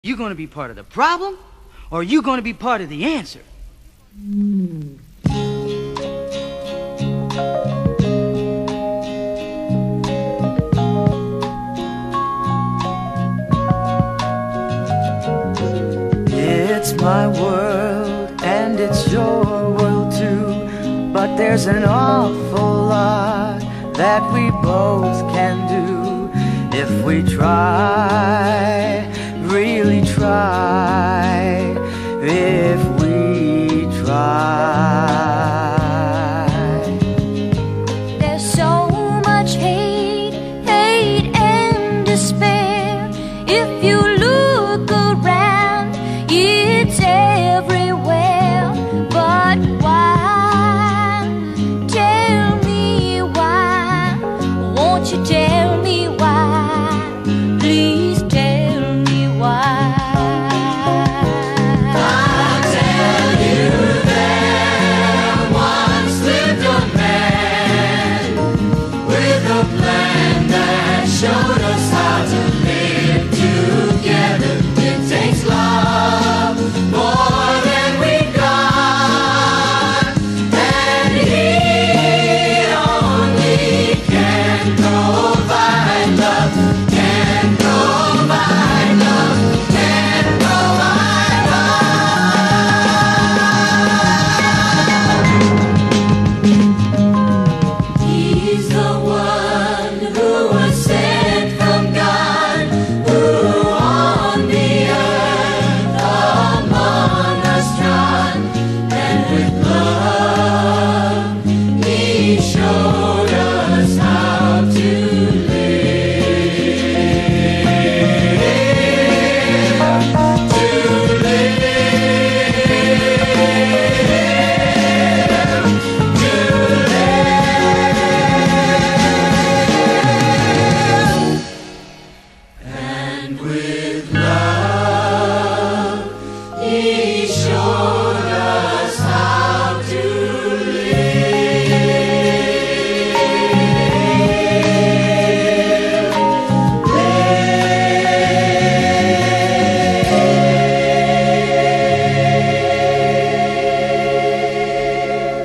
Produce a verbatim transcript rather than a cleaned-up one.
You going to be part of the problem, or are you going to be part of the answer? Mm. It's my world, and it's your world too, but there's an awful lot that we both can do if we try, really try, if we try. There's so much hate, hate and despair. If you look around, it's everywhere. But why? Tell me why. Won't you tell me why? Please tell me why. I'll tell you there once lived a man with a plan that showed us how to live together. It takes love more than we got, and he only can provide love, can provide love, can provide love. He's the one who was sent from God, who on the earth among us trod, and with love he showed us how to live, to live, and with love he showed